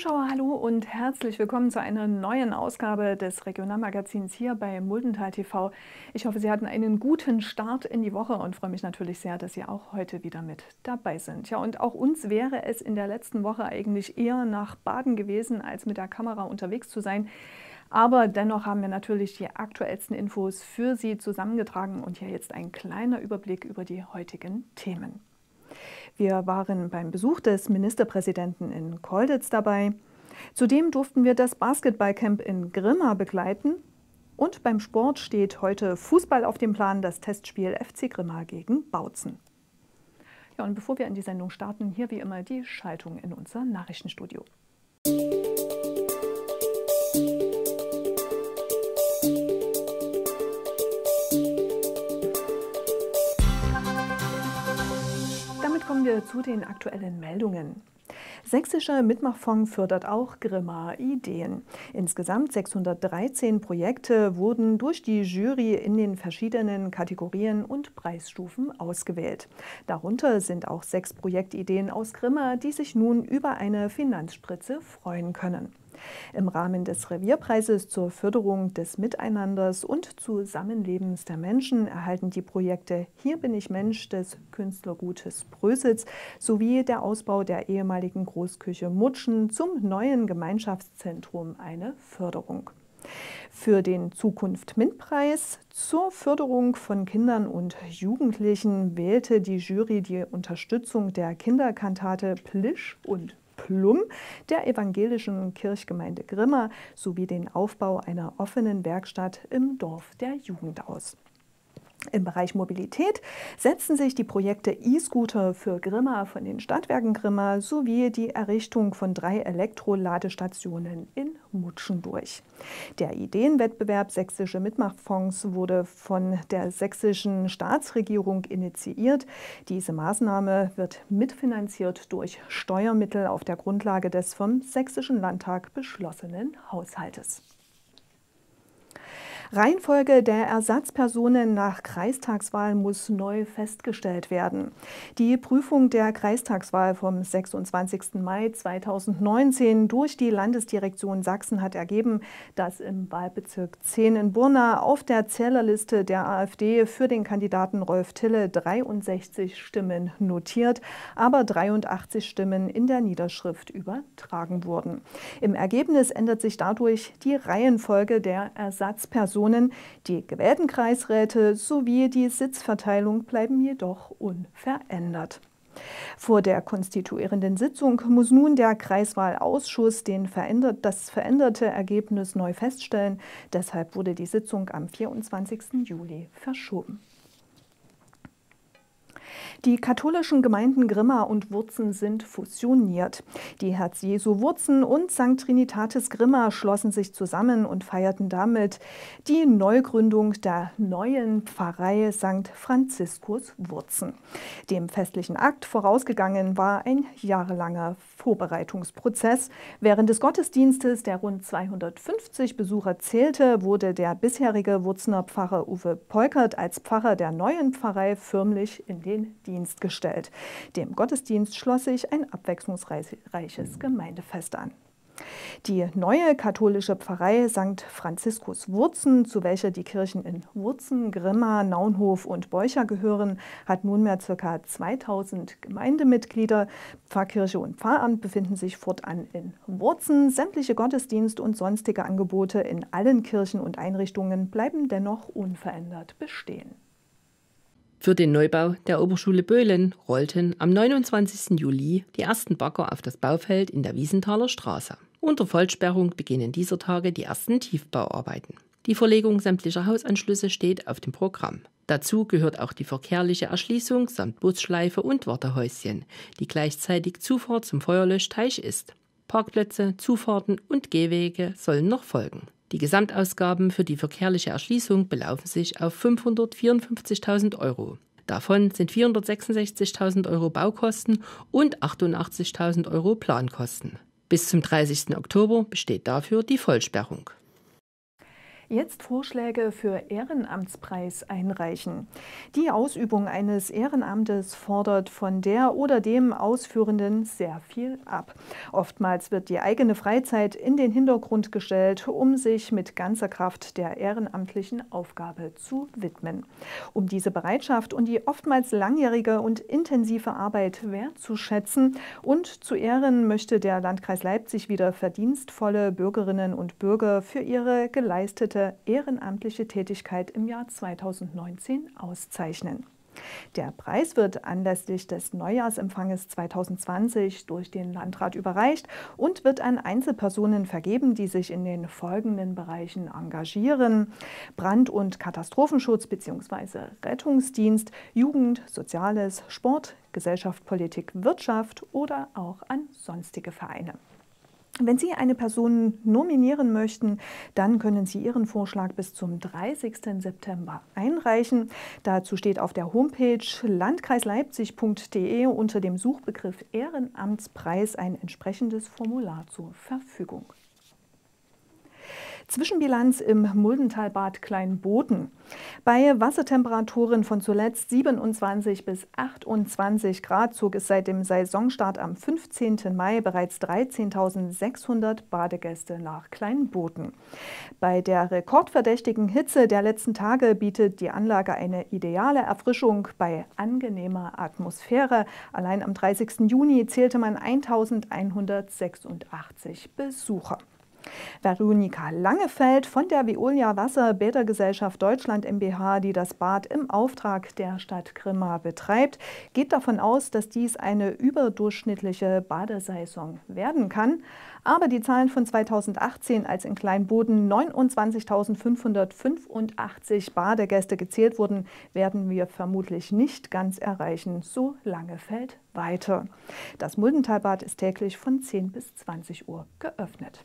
Zuschauer, hallo und herzlich willkommen zu einer neuen Ausgabe des Regionalmagazins hier bei Muldental TV. Ich hoffe, Sie hatten einen guten Start in die Woche und freue mich natürlich sehr, dass Sie auch heute wieder mit dabei sind. Ja, und auch uns wäre es in der letzten Woche eigentlich eher nach Baden gewesen, als mit der Kamera unterwegs zu sein. Aber dennoch haben wir natürlich die aktuellsten Infos für Sie zusammengetragen und hier jetzt ein kleiner Überblick über die heutigen Themen. Wir waren beim Besuch des Ministerpräsidenten in Colditz dabei. Zudem durften wir das Basketballcamp in Grimma begleiten. Und beim Sport steht heute Fußball auf dem Plan, das Testspiel FC Grimma gegen Bautzen. Ja, und bevor wir in die Sendung starten, hier wie immer die Schaltung in unser Nachrichtenstudio. Kommen wir zu den aktuellen Meldungen. Sächsischer Mitmachfonds fördert auch Grimma-Ideen. Insgesamt 613 Projekte wurden durch die Jury in den verschiedenen Kategorien und Preisstufen ausgewählt. Darunter sind auch 6 Projektideen aus Grimma, die sich nun über eine Finanzspritze freuen können. Im Rahmen des Revierpreises zur Förderung des Miteinanders und Zusammenlebens der Menschen erhalten die Projekte Hier bin ich Mensch des Künstlergutes Brösitz sowie der Ausbau der ehemaligen Großküche Mutschen zum neuen Gemeinschaftszentrum eine Förderung. Für den Zukunft-MINT-Preis zur Förderung von Kindern und Jugendlichen wählte die Jury die Unterstützung der Kinderkantate Plisch und Plum der evangelischen Kirchgemeinde Grimma sowie den Aufbau einer offenen Werkstatt im Dorf der Jugend aus. Im Bereich Mobilität setzen sich die Projekte E-Scooter für Grimma von den Stadtwerken Grimma sowie die Errichtung von 3 Elektroladestationen in Mutschen durch. Der Ideenwettbewerb Sächsische Mitmachfonds wurde von der sächsischen Staatsregierung initiiert. Diese Maßnahme wird mitfinanziert durch Steuermittel auf der Grundlage des vom Sächsischen Landtag beschlossenen Haushaltes. Reihenfolge der Ersatzpersonen nach Kreistagswahl muss neu festgestellt werden. Die Prüfung der Kreistagswahl vom 26. Mai 2019 durch die Landesdirektion Sachsen hat ergeben, dass im Wahlbezirk 10 in Burna auf der Zählerliste der AfD für den Kandidaten Rolf Tille 63 Stimmen notiert, aber 83 Stimmen in der Niederschrift übertragen wurden. Im Ergebnis ändert sich dadurch die Reihenfolge der Ersatzpersonen. Die gewählten Kreisräte sowie die Sitzverteilung bleiben jedoch unverändert. Vor der konstituierenden Sitzung muss nun der Kreiswahlausschuss das veränderte Ergebnis neu feststellen. Deshalb wurde die Sitzung am 24. Juli verschoben. Die katholischen Gemeinden Grimma und Wurzen sind fusioniert. Die Herz-Jesu-Wurzen und St. Trinitatis Grimma schlossen sich zusammen und feierten damit die Neugründung der neuen Pfarrei St. Franziskus Wurzen. Dem festlichen Akt vorausgegangen war ein jahrelanger Vorbereitungsprozess. Während des Gottesdienstes, der rund 250 Besucher zählte, wurde der bisherige Wurzener Pfarrer Uwe Peukert als Pfarrer der neuen Pfarrei förmlich in den Dienst gestellt. Dem Gottesdienst schloss sich ein abwechslungsreiches Gemeindefest an. Die neue katholische Pfarrei St. Franziskus Wurzen, zu welcher die Kirchen in Wurzen, Grimma, Naunhof und Beucha gehören, hat nunmehr ca. 2000 Gemeindemitglieder. Pfarrkirche und Pfarramt befinden sich fortan in Wurzen. Sämtliche Gottesdienst- und sonstige Angebote in allen Kirchen und Einrichtungen bleiben dennoch unverändert bestehen. Für den Neubau der Oberschule Böhlen rollten am 29. Juli die ersten Bagger auf das Baufeld in der Wiesenthaler Straße. Unter Vollsperrung beginnen dieser Tage die ersten Tiefbauarbeiten. Die Verlegung sämtlicher Hausanschlüsse steht auf dem Programm. Dazu gehört auch die verkehrliche Erschließung samt Busschleife und Wartehäuschen, die gleichzeitig Zufahrt zum Feuerlöschteich ist. Parkplätze, Zufahrten und Gehwege sollen noch folgen. Die Gesamtausgaben für die verkehrliche Erschließung belaufen sich auf 554.000 €. Davon sind 466.000 € Baukosten und 88.000 € Plankosten. Bis zum 30. Oktober besteht dafür die Vollsperrung. Jetzt Vorschläge für Ehrenamtspreis einreichen. Die Ausübung eines Ehrenamtes fordert von der oder dem Ausführenden sehr viel ab. Oftmals wird die eigene Freizeit in den Hintergrund gestellt, um sich mit ganzer Kraft der ehrenamtlichen Aufgabe zu widmen. Um diese Bereitschaft und die oftmals langjährige und intensive Arbeit wertzuschätzen und zu ehren, möchte der Landkreis Leipzig wieder verdienstvolle Bürgerinnen und Bürger für ihre geleistete ehrenamtliche Tätigkeit im Jahr 2019 auszeichnen. Der Preis wird anlässlich des Neujahrsempfanges 2020 durch den Landrat überreicht und wird an Einzelpersonen vergeben, die sich in den folgenden Bereichen engagieren: Brand- und Katastrophenschutz bzw. Rettungsdienst, Jugend, Soziales, Sport, Gesellschaft, Politik, Wirtschaft oder auch an sonstige Vereine. Wenn Sie eine Person nominieren möchten, dann können Sie Ihren Vorschlag bis zum 30. September einreichen. Dazu steht auf der Homepage landkreisleipzig.de unter dem Suchbegriff Ehrenamtspreis ein entsprechendes Formular zur Verfügung. Zwischenbilanz im Muldentalbad Kleinboden. Bei Wassertemperaturen von zuletzt 27 bis 28 Grad zog es seit dem Saisonstart am 15. Mai bereits 13.600 Badegäste nach Kleinboden. Bei der rekordverdächtigen Hitze der letzten Tage bietet die Anlage eine ideale Erfrischung bei angenehmer Atmosphäre. Allein am 30. Juni zählte man 1.186 Besucher. Veronika Langefeld von der Veolia Wasser-Bädergesellschaft Deutschland mbH, die das Bad im Auftrag der Stadt Grimma betreibt, geht davon aus, dass dies eine überdurchschnittliche Badesaison werden kann. Aber die Zahlen von 2018, als in Kleinboden 29.585 Badegäste gezählt wurden, werden wir vermutlich nicht ganz erreichen, so Langefeld weiter. Das Muldentalbad ist täglich von 10 bis 20 Uhr geöffnet.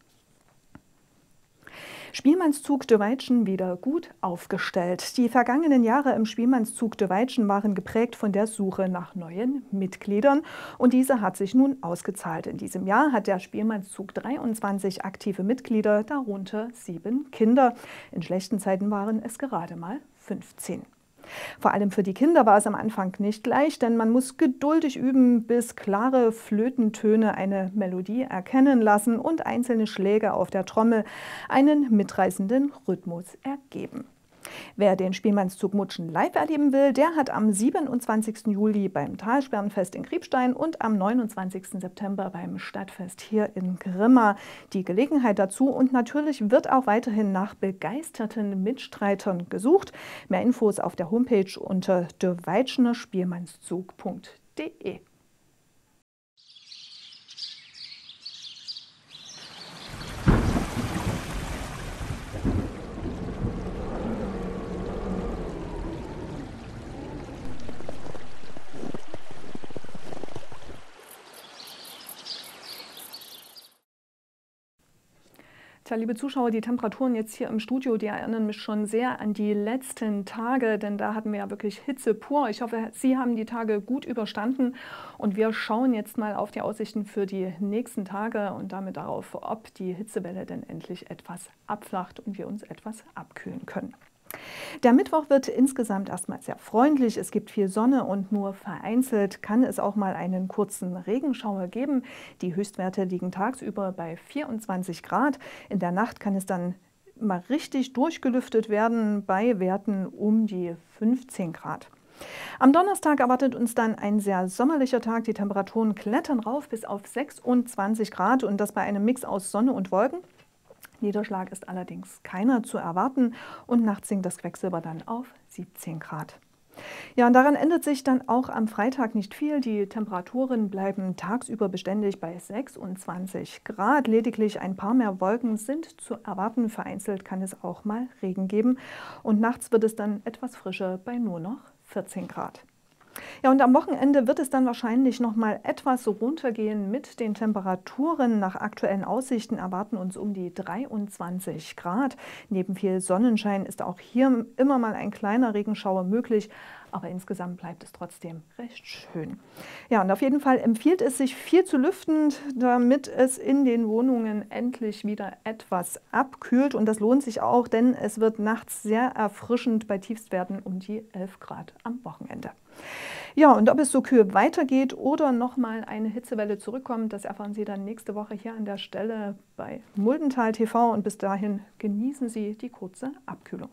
Spielmannszug Döweitschen wieder gut aufgestellt. Die vergangenen Jahre im Spielmannszug Döweitschen waren geprägt von der Suche nach neuen Mitgliedern und diese hat sich nun ausgezahlt. In diesem Jahr hat der Spielmannszug 23 aktive Mitglieder, darunter 7 Kinder. In schlechten Zeiten waren es gerade mal 15. Vor allem für die Kinder war es am Anfang nicht leicht, denn man muss geduldig üben, bis klare Flötentöne eine Melodie erkennen lassen und einzelne Schläge auf der Trommel einen mitreißenden Rhythmus ergeben. Wer den Spielmannszug Mutschen live erleben will, der hat am 27. Juli beim Talsperrenfest in Kriebstein und am 29. September beim Stadtfest hier in Grimma die Gelegenheit dazu. Und natürlich wird auch weiterhin nach begeisterten Mitstreitern gesucht. Mehr Infos auf der Homepage unter döweitschenerspielmannszug.de. Tja, liebe Zuschauer, die Temperaturen jetzt hier im Studio, die erinnern mich schon sehr an die letzten Tage, denn da hatten wir ja wirklich Hitze pur. Ich hoffe, Sie haben die Tage gut überstanden und wir schauen jetzt mal auf die Aussichten für die nächsten Tage und damit darauf, ob die Hitzewelle denn endlich etwas abflacht und wir uns etwas abkühlen können. Der Mittwoch wird insgesamt erstmal sehr freundlich. Es gibt viel Sonne und nur vereinzelt kann es auch mal einen kurzen Regenschauer geben. Die Höchstwerte liegen tagsüber bei 24 Grad. In der Nacht kann es dann mal richtig durchgelüftet werden bei Werten um die 15 Grad. Am Donnerstag erwartet uns dann ein sehr sommerlicher Tag. Die Temperaturen klettern rauf bis auf 26 Grad und das bei einem Mix aus Sonne und Wolken. Niederschlag ist allerdings keiner zu erwarten und nachts sinkt das Quecksilber dann auf 17 Grad. Ja, und daran ändert sich dann auch am Freitag nicht viel. Die Temperaturen bleiben tagsüber beständig bei 26 Grad. Lediglich ein paar mehr Wolken sind zu erwarten. Vereinzelt kann es auch mal Regen geben. Und nachts wird es dann etwas frischer bei nur noch 14 Grad. Ja, und am Wochenende wird es dann wahrscheinlich noch mal etwas runtergehen mit den Temperaturen. Nach aktuellen Aussichten erwarten uns um die 23 Grad. Neben viel Sonnenschein ist auch hier immer mal ein kleiner Regenschauer möglich. aber insgesamt bleibt es trotzdem recht schön. Ja, und auf jeden Fall empfiehlt es sich viel zu lüften, damit es in den Wohnungen endlich wieder etwas abkühlt. Und das lohnt sich auch, denn es wird nachts sehr erfrischend bei Tiefstwerten um die 11 Grad am Wochenende. Ja, und ob es so kühl weitergeht oder nochmal eine Hitzewelle zurückkommt, das erfahren Sie dann nächste Woche hier an der Stelle bei Muldental TV. Und bis dahin genießen Sie die kurze Abkühlung.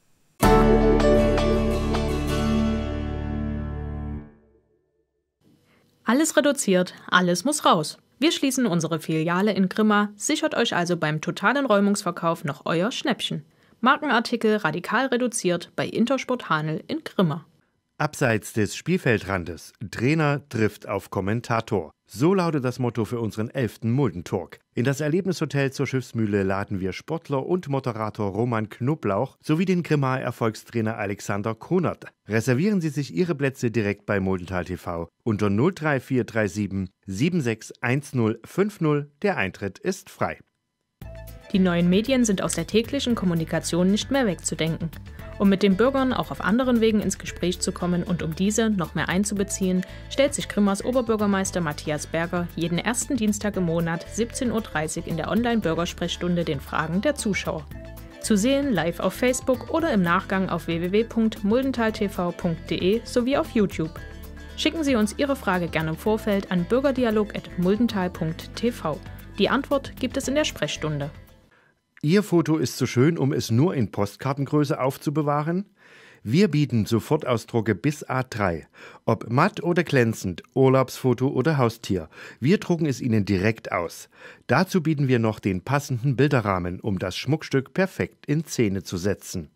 Alles reduziert, alles muss raus. Wir schließen unsere Filiale in Grimma, sichert euch also beim totalen Räumungsverkauf noch euer Schnäppchen. Markenartikel radikal reduziert bei Intersport Hanel in Grimma. Abseits des Spielfeldrandes, Trainer trifft auf Kommentator. So lautet das Motto für unseren 11. Muldentalk. In das Erlebnishotel zur Schiffsmühle laden wir Sportler und Moderator Roman Knoblauch sowie den Grimmaer Erfolgstrainer Alexander Konert. Reservieren Sie sich Ihre Plätze direkt bei Muldental TV unter 03437 761050. Der Eintritt ist frei. Die neuen Medien sind aus der täglichen Kommunikation nicht mehr wegzudenken. Um mit den Bürgern auch auf anderen Wegen ins Gespräch zu kommen und um diese noch mehr einzubeziehen, stellt sich Grimmas Oberbürgermeister Matthias Berger jeden ersten Dienstag im Monat 17:30 Uhr in der Online-Bürgersprechstunde den Fragen der Zuschauer. Zu sehen live auf Facebook oder im Nachgang auf www.muldentaltv.de sowie auf YouTube. Schicken Sie uns Ihre Frage gerne im Vorfeld an bürgerdialog@muldental.tv. Die Antwort gibt es in der Sprechstunde. Ihr Foto ist zu schön, um es nur in Postkartengröße aufzubewahren? Wir bieten Sofortausdrucke bis A3. Ob matt oder glänzend, Urlaubsfoto oder Haustier. Wir drucken es Ihnen direkt aus. Dazu bieten wir noch den passenden Bilderrahmen, um das Schmuckstück perfekt in Szene zu setzen.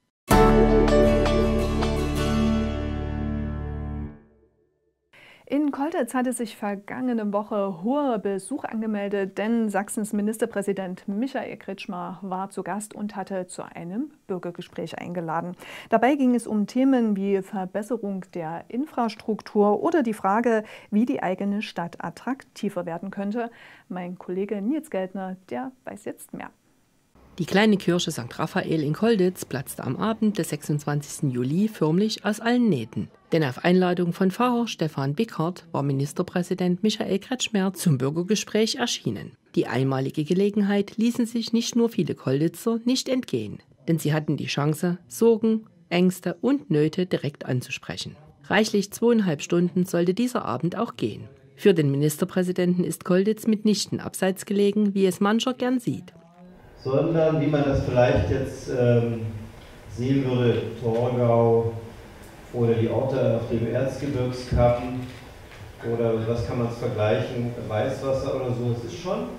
In Kolditz hatte sich vergangene Woche hoher Besuch angemeldet, denn Sachsens Ministerpräsident Michael Kretschmer war zu Gast und hatte zu einem Bürgergespräch eingeladen. Dabei ging es um Themen wie Verbesserung der Infrastruktur oder die Frage, wie die eigene Stadt attraktiver werden könnte. Mein Kollege Nils Geldner, der weiß jetzt mehr. Die kleine Kirche St. Raphael in Kolditz platzte am Abend des 26. Juli förmlich aus allen Nähten. Denn auf Einladung von Pfarrer Stefan Bickert war Ministerpräsident Michael Kretschmer zum Bürgergespräch erschienen. Die einmalige Gelegenheit ließen sich nicht nur viele Kolditzer nicht entgehen, denn sie hatten die Chance, Sorgen, Ängste und Nöte direkt anzusprechen. Reichlich 2,5 Stunden sollte dieser Abend auch gehen. Für den Ministerpräsidenten ist Kolditz mitnichten abseits gelegen, wie es mancher gern sieht. Sondern, wie man das vielleicht jetzt sehen würde, Torgau oder die Orte auf dem Erzgebirgskamm oder was kann man es vergleichen, Weißwasser oder so. Es ist schon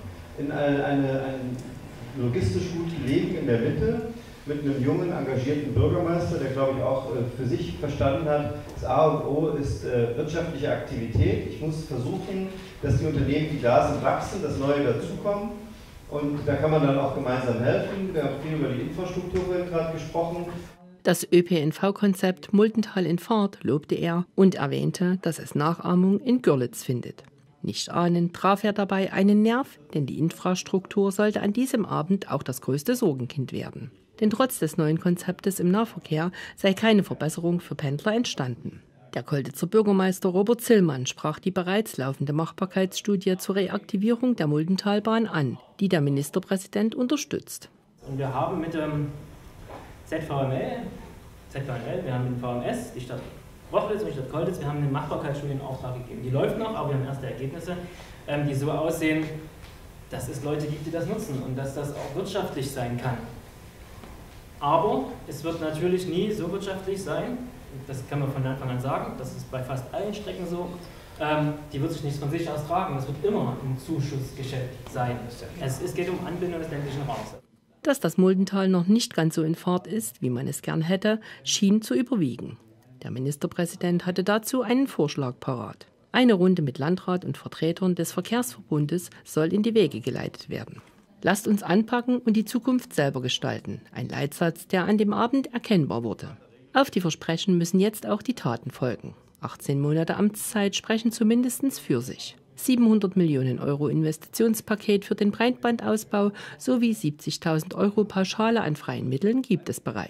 logistisch gut gelegen in der Mitte mit einem jungen, engagierten Bürgermeister, der, glaube ich, auch für sich verstanden hat, das A und O ist wirtschaftliche Aktivität. Ich muss versuchen, dass die Unternehmen, die da sind, wachsen, dass neue dazukommen. Und da kann man dann auch gemeinsam helfen. Wir haben viel über die Infrastruktur gerade gesprochen. Das ÖPNV-Konzept Muldental in Fahrt lobte er und erwähnte, dass es Nachahmung in Görlitz findet. Nicht ahnend traf er dabei einen Nerv, denn die Infrastruktur sollte an diesem Abend auch das größte Sorgenkind werden. Denn trotz des neuen Konzeptes im Nahverkehr sei keine Verbesserung für Pendler entstanden. Der Kolditzer Bürgermeister Robert Zillmann sprach die bereits laufende Machbarkeitsstudie zur Reaktivierung der Muldentalbahn an, die der Ministerpräsident unterstützt. Und wir haben mit dem ZVML, wir haben den VMS, die Stadt Rochlitz und die Stadt Kolditz, wir haben eine Machbarkeitsstudie in Auftrag gegeben. Die läuft noch, aber wir haben erste Ergebnisse, die so aussehen, dass es Leute gibt, die das nutzen und dass das auch wirtschaftlich sein kann. Aber es wird natürlich nie so wirtschaftlich sein, das kann man von Anfang an sagen, das ist bei fast allen Strecken so, die wird sich nicht von sich aus tragen, das wird immer ein Zuschussgeschäft sein. Es geht um Anbindung des ländlichen Raums. Dass das Muldental noch nicht ganz so in Fahrt ist, wie man es gern hätte, schien zu überwiegen. Der Ministerpräsident hatte dazu einen Vorschlag parat. Eine Runde mit Landrat und Vertretern des Verkehrsverbundes soll in die Wege geleitet werden. Lasst uns anpacken und die Zukunft selber gestalten. Ein Leitsatz, der an dem Abend erkennbar wurde. Auf die Versprechen müssen jetzt auch die Taten folgen. 18 Monate Amtszeit sprechen zumindest für sich. 700 Millionen Euro Investitionspaket für den Breitbandausbau sowie 70.000 Euro Pauschale an freien Mitteln gibt es bereits.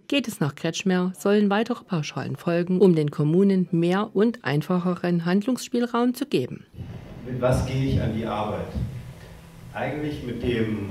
Geht es nach Kretschmer, sollen weitere Pauschalen folgen, um den Kommunen mehr und einfacheren Handlungsspielraum zu geben. Mit was gehe ich an die Arbeit? Eigentlich mit dem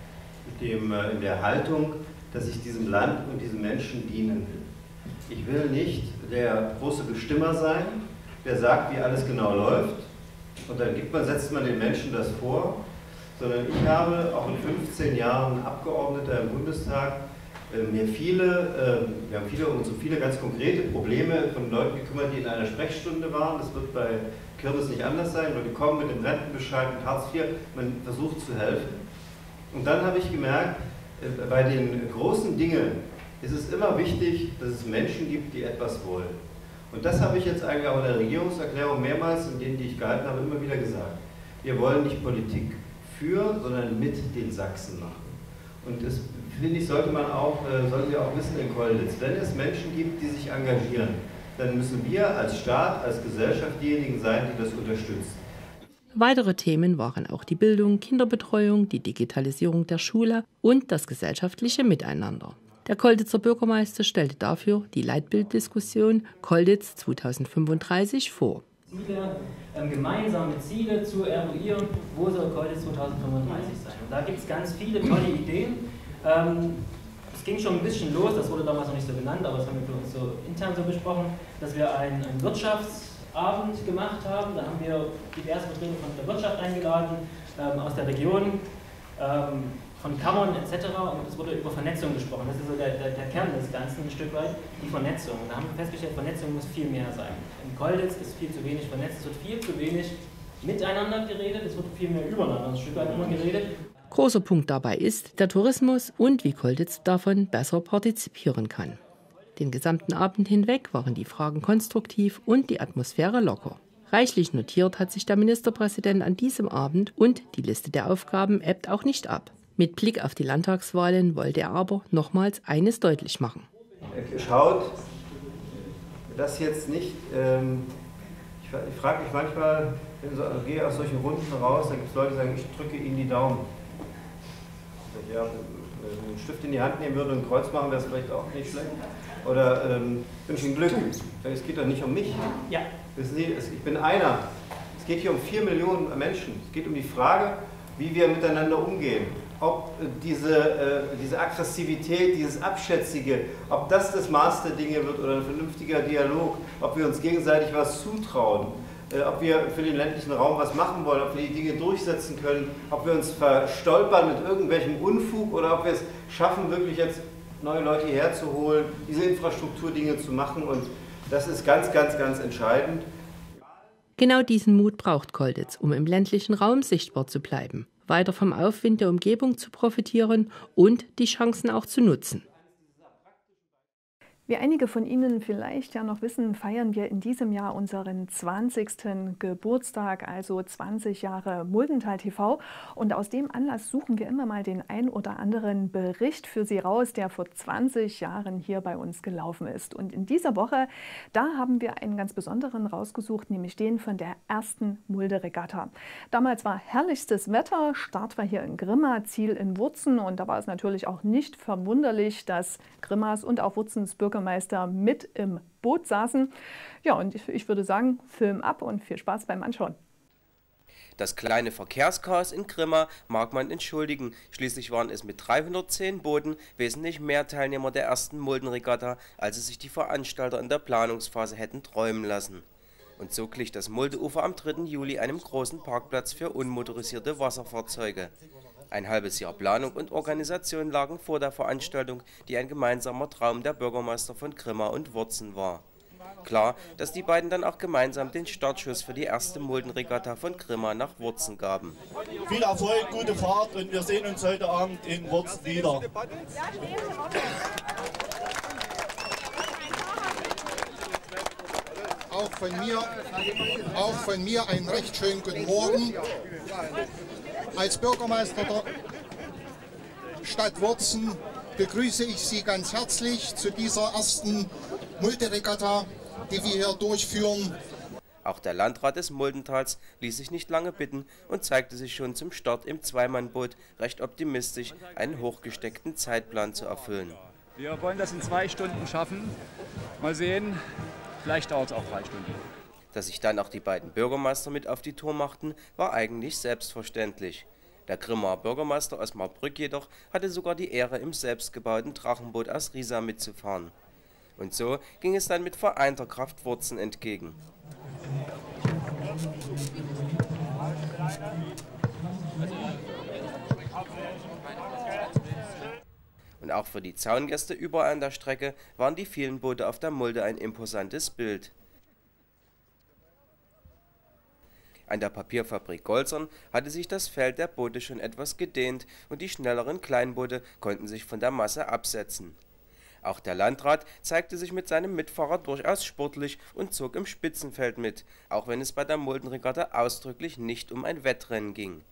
in der Haltung, dass ich diesem Land und diesen Menschen dienen will. Ich will nicht der große Bestimmer sein, der sagt, wie alles genau läuft, und dann setzt man den Menschen das vor, sondern ich habe auch in 15 Jahren Abgeordneter im Bundestag wir haben viele ganz konkrete Probleme von Leuten gekümmert, die in einer Sprechstunde waren. Das wird bei Kirmes nicht anders sein, weil die kommen mit dem Rentenbescheid, mit Hartz IV, man versucht zu helfen. Und dann habe ich gemerkt, bei den großen Dingen ist es immer wichtig, dass es Menschen gibt, die etwas wollen. Und das habe ich jetzt eigentlich auch in der Regierungserklärung mehrmals, in denen, die ich gehalten habe, immer wieder gesagt. Wir wollen nicht Politik für, sondern mit den Sachsen machen. Und das, finde ich, sollten wir auch wissen in Kolditz. Wenn es Menschen gibt, die sich engagieren, dann müssen wir als Staat, als Gesellschaft diejenigen sein, die das unterstützen. Weitere Themen waren auch die Bildung, Kinderbetreuung, die Digitalisierung der Schule und das gesellschaftliche Miteinander. Der Kolditzer Bürgermeister stellte dafür die Leitbilddiskussion Kolditz 2035 vor. Gemeinsame Ziele zu eruieren, wo soll Kolditz 2035 sein. Und da gibt es ganz viele tolle Ideen. Es ging schon ein bisschen los, das wurde damals noch nicht so genannt, aber das haben wir für uns so intern so besprochen, dass wir einen Wirtschaftsabend gemacht haben. Da haben wir diverse Vertreter von der Wirtschaft eingeladen, aus der Region, von Kammern etc. Und es wurde über Vernetzung gesprochen. Das ist so der Kern des Ganzen ein Stück weit, die Vernetzung. Und da haben wir festgestellt, Vernetzung muss viel mehr sein. In Kolditz ist viel zu wenig vernetzt, es wird viel zu wenig miteinander geredet, es wird viel mehr übereinander ein Stück weit immer geredet. Großer Punkt dabei ist der Tourismus und wie Kolditz davon besser partizipieren kann. Den gesamten Abend hinweg waren die Fragen konstruktiv und die Atmosphäre locker. Reichlich notiert hat sich der Ministerpräsident an diesem Abend und die Liste der Aufgaben ebbt auch nicht ab. Mit Blick auf die Landtagswahlen wollte er aber nochmals eines deutlich machen. Schaut, das jetzt nicht, ich frage mich manchmal, ich gehe aus solchen Runden raus, da gibt es Leute, die sagen, ich drücke Ihnen die Daumen. Ja, wenn ich einen Stift in die Hand nehmen würde und ein Kreuz machen, wäre es vielleicht auch nicht schlecht. Oder wünsche Ihnen Glück. Es geht doch nicht um mich. Ja. Wissen Sie, ich bin einer. Es geht hier um 4 Millionen Menschen. Es geht um die Frage, wie wir miteinander umgehen. Ob diese Aggressivität, dieses Abschätzige, ob das Maß der Dinge wird oder ein vernünftiger Dialog, ob wir uns gegenseitig was zutrauen, ob wir für den ländlichen Raum was machen wollen, ob wir die Dinge durchsetzen können, ob wir uns verstolpern mit irgendwelchem Unfug oder ob wir es schaffen, wirklich jetzt neue Leute hierher zu holen, diese Infrastrukturdinge zu machen. Und das ist ganz, ganz, ganz entscheidend. Genau diesen Mut braucht Kolditz, um im ländlichen Raum sichtbar zu bleiben, weiter vom Aufwind der Umgebung zu profitieren und die Chancen auch zu nutzen. Wie einige von Ihnen vielleicht ja noch wissen, feiern wir in diesem Jahr unseren 20. Geburtstag, also 20 Jahre Muldental TV. Und aus dem Anlass suchen wir immer mal den ein oder anderen Bericht für Sie raus, der vor 20 Jahren hier bei uns gelaufen ist. Und in dieser Woche, da haben wir einen ganz besonderen rausgesucht, nämlich den von der ersten Mulde-Regatta. Damals war herrlichstes Wetter, Start war hier in Grimma, Ziel in Wurzen. Und da war es natürlich auch nicht verwunderlich, dass Grimmas und auch Wurzens Bürgermeister mit im Boot saßen. Ja, und ich würde sagen, Film ab und viel Spaß beim Anschauen. Das kleine Verkehrschaos in Grimma mag man entschuldigen. Schließlich waren es mit 310 Booten wesentlich mehr Teilnehmer der ersten Muldenregatta, als es sich die Veranstalter in der Planungsphase hätten träumen lassen. Und so glich das Muldeufer am 3. Juli einem großen Parkplatz für unmotorisierte Wasserfahrzeuge. Ein halbes Jahr Planung und Organisation lagen vor der Veranstaltung, die ein gemeinsamer Traum der Bürgermeister von Grimma und Wurzen war. Klar, dass die beiden dann auch gemeinsam den Startschuss für die erste Muldenregatta von Grimma nach Wurzen gaben. Viel Erfolg, gute Fahrt und wir sehen uns heute Abend in Wurzen wieder. Auch von mir einen recht schönen guten Morgen. Als Bürgermeister der Stadt Wurzen begrüße ich Sie ganz herzlich zu dieser ersten Muldenregatta, die wir hier durchführen. Auch der Landrat des Muldentals ließ sich nicht lange bitten und zeigte sich schon zum Start im Zweimannboot recht optimistisch, einen hochgesteckten Zeitplan zu erfüllen. Wir wollen das in 2 Stunden schaffen. Mal sehen, vielleicht dauert es auch 3 Stunden. Dass sich dann auch die beiden Bürgermeister mit auf die Tour machten, war eigentlich selbstverständlich. Der Grimmaer Bürgermeister Osmar Brück jedoch hatte sogar die Ehre, im selbstgebauten Drachenboot aus Riesa mitzufahren. Und so ging es dann mit vereinter Kraft Wurzen entgegen. Und auch für die Zaungäste überall an der Strecke waren die vielen Boote auf der Mulde ein imposantes Bild. An der Papierfabrik Golzern hatte sich das Feld der Boote schon etwas gedehnt und die schnelleren Kleinboote konnten sich von der Masse absetzen. Auch der Landrat zeigte sich mit seinem Mitfahrer durchaus sportlich und zog im Spitzenfeld mit, auch wenn es bei der Muldenregatta ausdrücklich nicht um ein Wettrennen ging.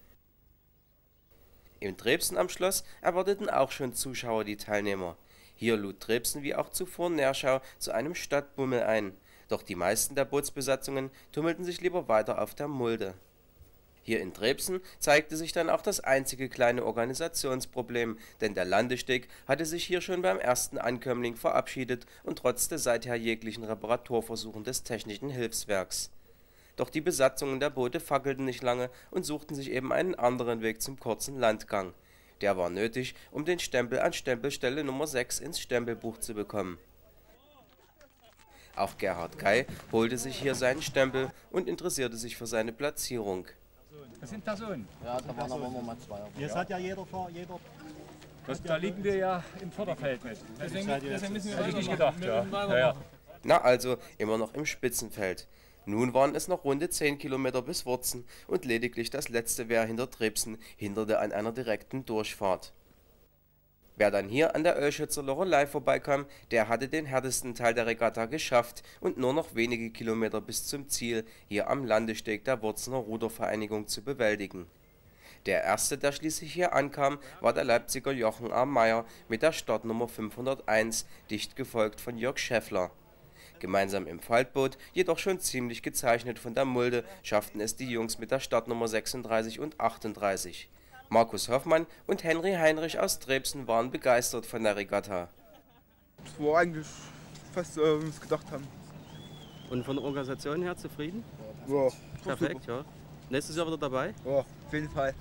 In Trebsen am Schloss erwarteten auch schon Zuschauer die Teilnehmer. Hier lud Trebsen wie auch zuvor Nerschau zu einem Stadtbummel ein. Doch die meisten der Bootsbesatzungen tummelten sich lieber weiter auf der Mulde. Hier in Trebsen zeigte sich dann auch das einzige kleine Organisationsproblem, denn der Landesteg hatte sich hier schon beim ersten Ankömmling verabschiedet und trotzte seither jeglichen Reparaturversuchen des Technischen Hilfswerks. Doch die Besatzungen der Boote fackelten nicht lange und suchten sich eben einen anderen Weg zum kurzen Landgang. Der war nötig, um den Stempel an Stempelstelle Nummer 6 ins Stempelbuch zu bekommen. Auch Gerhard Gey holte sich hier seinen Stempel und interessierte sich für seine Platzierung. Das sind Personen. Ja, da waren aber mal 2. Jetzt hat ja jeder. Da liegen wir ja im Vorderfeld mit. Deswegen müssen wir hätte ich nicht gedacht. Ja. Na also, immer noch im Spitzenfeld. Nun waren es noch runde 10 Kilometer bis Wurzen und lediglich das letzte Wehr hinter Trebsen hinderte an einer direkten Durchfahrt. Wer dann hier an der Oelschützer Lorelei vorbeikam, der hatte den härtesten Teil der Regatta geschafft und nur noch wenige Kilometer bis zum Ziel, hier am Landesteg der Wurzener Rudervereinigung zu bewältigen. Der erste, der schließlich hier ankam, war der Leipziger Jochen A. Meyer mit der Startnummer 501, dicht gefolgt von Jörg Schäffler. Gemeinsam im Faltboot, jedoch schon ziemlich gezeichnet von der Mulde, schafften es die Jungs mit der Startnummer 36 und 38. Markus Hoffmann und Henry Heinrich aus Trebsen waren begeistert von der Regatta. Das war eigentlich fast, wie wir es gedacht haben. Und von der Organisation her zufrieden? Ja. Perfekt, ja. Nächstes Jahr wieder dabei? Ja, auf jeden Fall.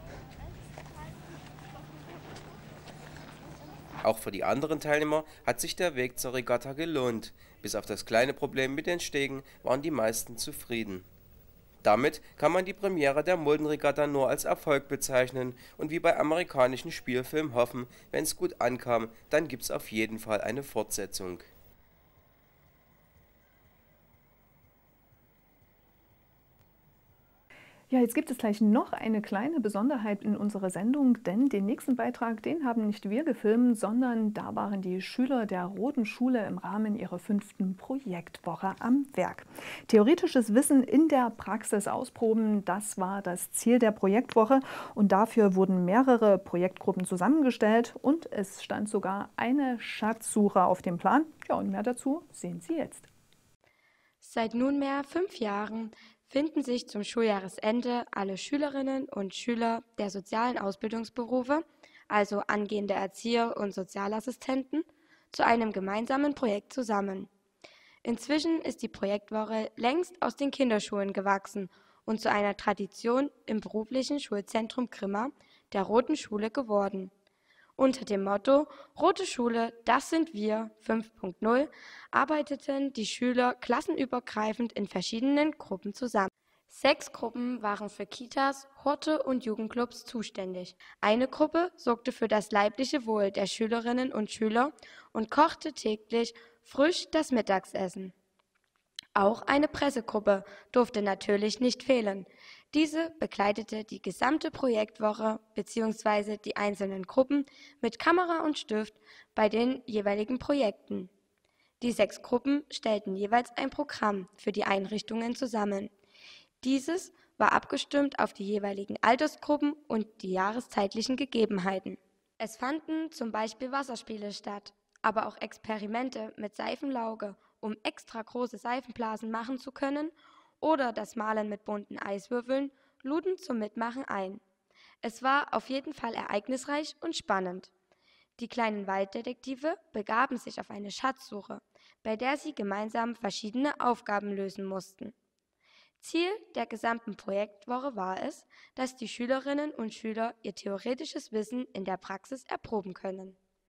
Auch für die anderen Teilnehmer hat sich der Weg zur Regatta gelohnt. Bis auf das kleine Problem mit den Stegen waren die meisten zufrieden. Damit kann man die Premiere der Muldenregatta nur als Erfolg bezeichnen und wie bei amerikanischen Spielfilmen hoffen, wenn es gut ankam, dann gibt's auf jeden Fall eine Fortsetzung. Ja, jetzt gibt es gleich noch eine kleine Besonderheit in unserer Sendung, denn den nächsten Beitrag, den haben nicht wir gefilmt, sondern da waren die Schüler der Roten Schule im Rahmen ihrer 5. Projektwoche am Werk. Theoretisches Wissen in der Praxis ausproben, das war das Ziel der Projektwoche und dafür wurden mehrere Projektgruppen zusammengestellt und es stand sogar eine Schatzsuche auf dem Plan. Ja, und mehr dazu sehen Sie jetzt. Seit nunmehr 5 Jahren finden sich zum Schuljahresende alle Schülerinnen und Schüler der sozialen Ausbildungsberufe, also angehende Erzieher und Sozialassistenten, zu einem gemeinsamen Projekt zusammen. Inzwischen ist die Projektwoche längst aus den Kinderschulen gewachsen und zu einer Tradition im beruflichen Schulzentrum Grimma, der Roten Schule, geworden. Unter dem Motto Rote Schule, das sind wir 5.0 arbeiteten die Schüler klassenübergreifend in verschiedenen Gruppen zusammen. 6 Gruppen waren für Kitas, Horte und Jugendclubs zuständig. Eine Gruppe sorgte für das leibliche Wohl der Schülerinnen und Schüler und kochte täglich frisch das Mittagsessen. Auch eine Pressegruppe durfte natürlich nicht fehlen. Diese begleitete die gesamte Projektwoche bzw. die einzelnen Gruppen mit Kamera und Stift bei den jeweiligen Projekten. Die 6 Gruppen stellten jeweils ein Programm für die Einrichtungen zusammen. Dieses war abgestimmt auf die jeweiligen Altersgruppen und die jahreszeitlichen Gegebenheiten. Es fanden zum Beispiel Wasserspiele statt, aber auch Experimente mit Seifenlauge, um extra große Seifenblasen machen zu können, oder das Malen mit bunten Eiswürfeln, luden zum Mitmachen ein. Es war auf jeden Fall ereignisreich und spannend. Die kleinen Walddetektive begaben sich auf eine Schatzsuche, bei der sie gemeinsam verschiedene Aufgaben lösen mussten. Ziel der gesamten Projektwoche war es, dass die Schülerinnen und Schüler ihr theoretisches Wissen in der Praxis erproben können.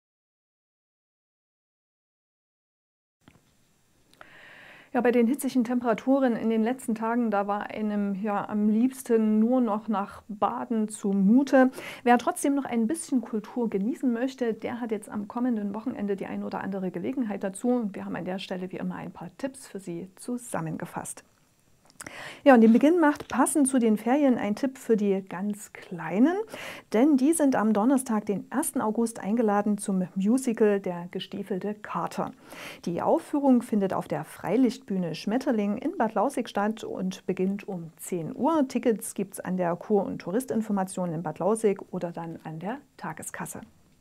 Ja, bei den hitzigen Temperaturen in den letzten Tagen, da war einem ja am liebsten nur noch nach Baden zumute. Wer trotzdem noch ein bisschen Kultur genießen möchte, der hat jetzt am kommenden Wochenende die ein oder andere Gelegenheit dazu. Und wir haben an der Stelle wie immer ein paar Tipps für Sie zusammengefasst. Ja, und den Beginn macht passend zu den Ferien ein Tipp für die ganz Kleinen, denn die sind am Donnerstag, den 1. August, eingeladen zum Musical Der gestiefelte Kater. Die Aufführung findet auf der Freilichtbühne Schmetterling in Bad Lausick statt und beginnt um 10 Uhr. Tickets gibt es an der Kur- und Touristinformation in Bad Lausick oder dann an der Tageskasse.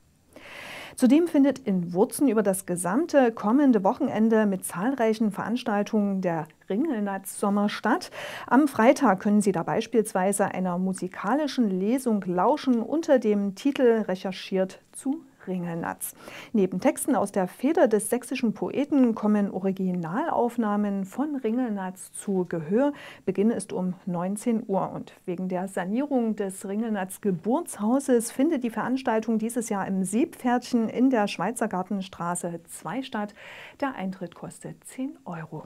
Zudem findet in Wurzen über das gesamte kommende Wochenende mit zahlreichen Veranstaltungen der Ringelnatz-Sommer statt. Am Freitag können Sie da beispielsweise einer musikalischen Lesung lauschen unter dem Titel Recherchiert zu Ringelnatz. Neben Texten aus der Feder des sächsischen Poeten kommen Originalaufnahmen von Ringelnatz zu Gehör. Beginn ist um 19 Uhr. Und wegen der Sanierung des Ringelnatz-Geburtshauses findet die Veranstaltung dieses Jahr im Seepferdchen in der Schweizergartenstraße 2 statt. Der Eintritt kostet 10 €.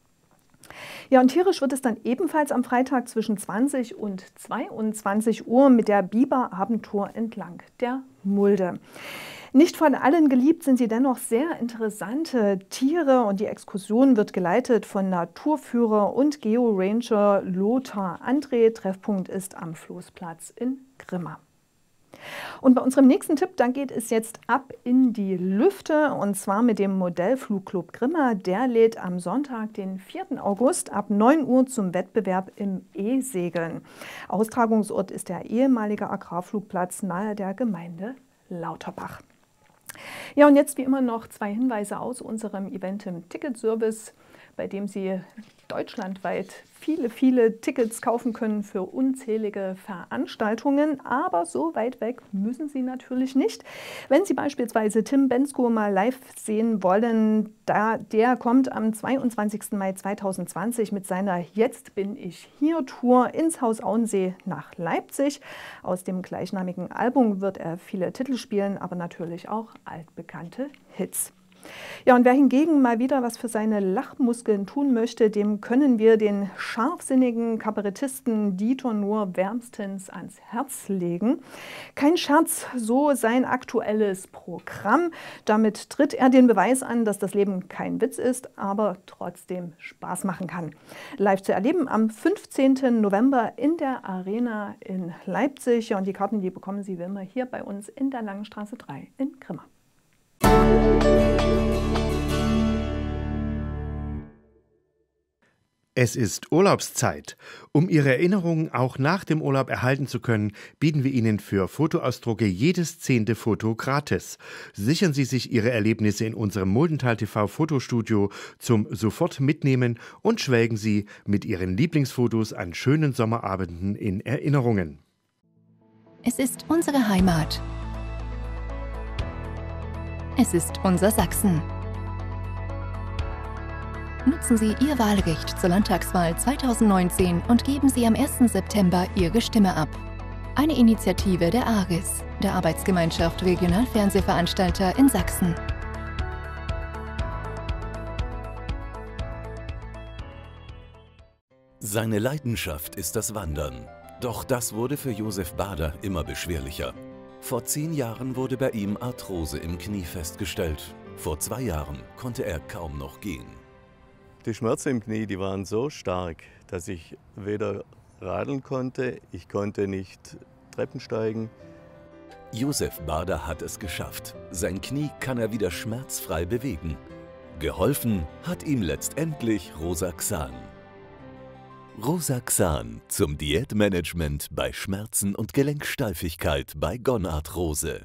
Ja, und tierisch wird es dann ebenfalls am Freitag zwischen 20 und 22 Uhr mit der Biber-Abendtour entlang der Mulde. Nicht von allen geliebt, sind sie dennoch sehr interessante Tiere und die Exkursion wird geleitet von Naturführer und Georanger Lothar André. Treffpunkt ist am Floßplatz in Grimma. Und bei unserem nächsten Tipp, dann geht es jetzt ab in die Lüfte und zwar mit dem Modellflugclub Grimma. Der lädt am Sonntag, den 4. August ab 9 Uhr zum Wettbewerb im E-Segeln. Austragungsort ist der ehemalige Agrarflugplatz nahe der Gemeinde Lauterbach. Ja, und jetzt wie immer noch 2 Hinweise aus unserem Eventim Ticketservice, bei dem Sie deutschlandweit viele Tickets kaufen können für unzählige Veranstaltungen. Aber so weit weg müssen Sie natürlich nicht. Wenn Sie beispielsweise Tim Bendzko mal live sehen wollen, der kommt am 22. Mai 2020 mit seiner Jetzt bin ich hier Tour ins Haus Auensee nach Leipzig. Aus dem gleichnamigen Album wird er viele Titel spielen, aber natürlich auch altbekannte Hits. Ja, und wer hingegen mal wieder was für seine Lachmuskeln tun möchte, dem können wir den scharfsinnigen Kabarettisten Dieter Nuhr wärmstens ans Herz legen. Kein Scherz, so sein aktuelles Programm. Damit tritt er den Beweis an, dass das Leben kein Witz ist, aber trotzdem Spaß machen kann. Live zu erleben am 15. November in der Arena in Leipzig. Und die Karten, die bekommen Sie wie immer hier bei uns in der Langenstraße 3 in Grimma. Es ist Urlaubszeit. Um Ihre Erinnerungen auch nach dem Urlaub erhalten zu können, bieten wir Ihnen für Fotoausdrucke jedes 10. Foto gratis. Sichern Sie sich Ihre Erlebnisse in unserem Muldental TV Fotostudio zum sofort mitnehmen und schwelgen Sie mit Ihren Lieblingsfotos an schönen Sommerabenden in Erinnerungen. Es ist unsere Heimat. Es ist unser Sachsen. Nutzen Sie Ihr Wahlrecht zur Landtagswahl 2019 und geben Sie am 1. September Ihre Stimme ab. Eine Initiative der ARGIS, der Arbeitsgemeinschaft Regionalfernsehveranstalter in Sachsen. Seine Leidenschaft ist das Wandern. Doch das wurde für Josef Bader immer beschwerlicher. Vor 10 Jahren wurde bei ihm Arthrose im Knie festgestellt. Vor 2 Jahren konnte er kaum noch gehen. Die Schmerzen im Knie, die waren so stark, dass ich weder radeln konnte, ich konnte nicht Treppen steigen. Josef Bader hat es geschafft. Sein Knie kann er wieder schmerzfrei bewegen. Geholfen hat ihm letztendlich Rosaxan. Rosaxan zum Diätmanagement bei Schmerzen und Gelenksteifigkeit bei Gonarthrose.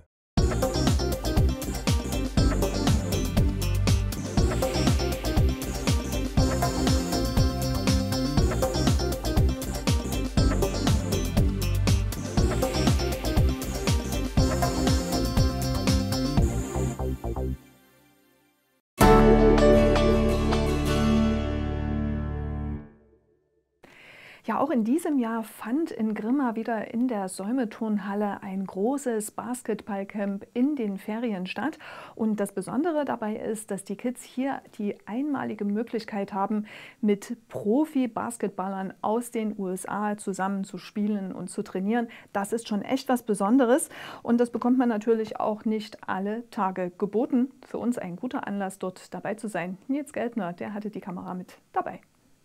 Ja, auch in diesem Jahr fand in Grimma wieder in der Säume-Turnhalle ein großes Basketballcamp in den Ferien statt. Und das Besondere dabei ist, dass die Kids hier die einmalige Möglichkeit haben, mit Profi-Basketballern aus den USA zusammen zu spielen und zu trainieren. Das ist schon echt was Besonderes und das bekommt man natürlich auch nicht alle Tage geboten. Für uns ein guter Anlass, dort dabei zu sein. Nils Geldner, der hatte die Kamera mit dabei.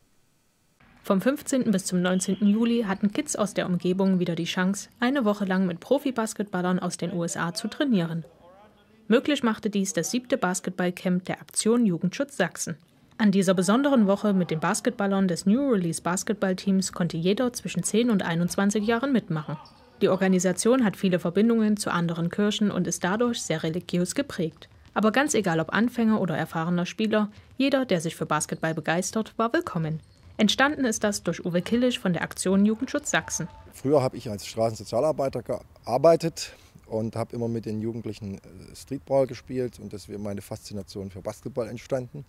Vom 15. bis zum 19. Juli hatten Kids aus der Umgebung wieder die Chance, eine Woche lang mit Profi-Basketballern aus den USA zu trainieren. Möglich machte dies das 7. Basketballcamp der Aktion Jugendschutz Sachsen. An dieser besonderen Woche mit den Basketballern des New Release Basketballteams konnte jeder zwischen 10 und 21 Jahren mitmachen. Die Organisation hat viele Verbindungen zu anderen Kirchen und ist dadurch sehr religiös geprägt. Aber ganz egal ob Anfänger oder erfahrener Spieler, jeder, der sich für Basketball begeistert, war willkommen. Entstanden ist das durch Uwe Killisch von der Aktion Jugendschutz Sachsen. Früher habe ich als Straßensozialarbeiter gearbeitet und habe immer mit den Jugendlichen Streetball gespielt und deswegen meine Faszination für Basketball entstanden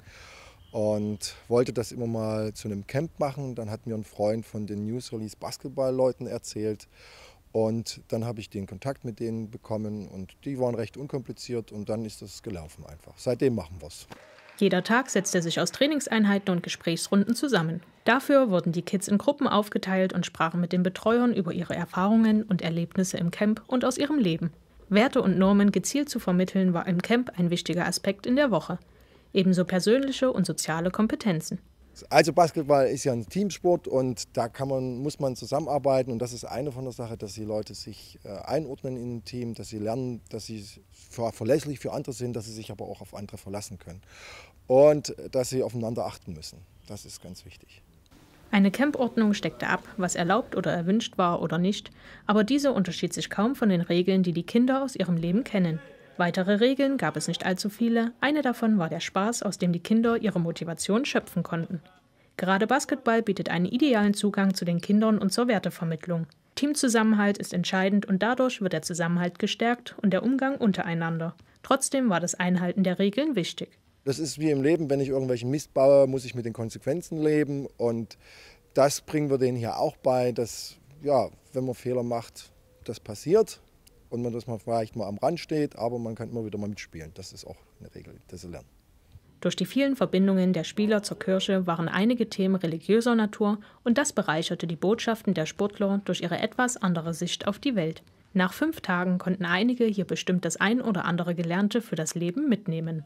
und wollte das immer mal zu einem Camp machen. Dann hat mir ein Freund von den News Release Basketball-Leuten erzählt und dann habe ich den Kontakt mit denen bekommen und die waren recht unkompliziert und dann ist das gelaufen einfach. Seitdem machen wir es. Jeder Tag setzte sich aus Trainingseinheiten und Gesprächsrunden zusammen. Dafür wurden die Kids in Gruppen aufgeteilt und sprachen mit den Betreuern über ihre Erfahrungen und Erlebnisse im Camp und aus ihrem Leben. Werte und Normen gezielt zu vermitteln, war im Camp ein wichtiger Aspekt in der Woche. Ebenso persönliche und soziale Kompetenzen. Also Basketball ist ja ein Teamsport und da muss man zusammenarbeiten und das ist eine von der Sache, dass die Leute sich einordnen in ein Team, dass sie lernen, dass sie verlässlich für andere sind, dass sie sich aber auch auf andere verlassen können und dass sie aufeinander achten müssen. Das ist ganz wichtig. Eine Campordnung steckte ab, was erlaubt oder erwünscht war oder nicht, aber diese unterschied sich kaum von den Regeln, die die Kinder aus ihrem Leben kennen. Weitere Regeln gab es nicht allzu viele. Eine davon war der Spaß, aus dem die Kinder ihre Motivation schöpfen konnten. Gerade Basketball bietet einen idealen Zugang zu den Kindern und zur Wertevermittlung. Teamzusammenhalt ist entscheidend und dadurch wird der Zusammenhalt gestärkt und der Umgang untereinander. Trotzdem war das Einhalten der Regeln wichtig. Das ist wie im Leben, wenn ich irgendwelchen Mist baue, muss ich mit den Konsequenzen leben und das bringen wir denen hier auch bei, dass ja, wenn man Fehler macht, das passiert. Und dass man vielleicht mal am Rand steht, aber man kann immer wieder mal mitspielen. Das ist auch eine Regel, das sie lernen. Durch die vielen Verbindungen der Spieler zur Kirche waren einige Themen religiöser Natur und das bereicherte die Botschaften der Sportler durch ihre etwas andere Sicht auf die Welt. Nach 5 Tagen konnten einige hier bestimmt das ein oder andere Gelernte für das Leben mitnehmen.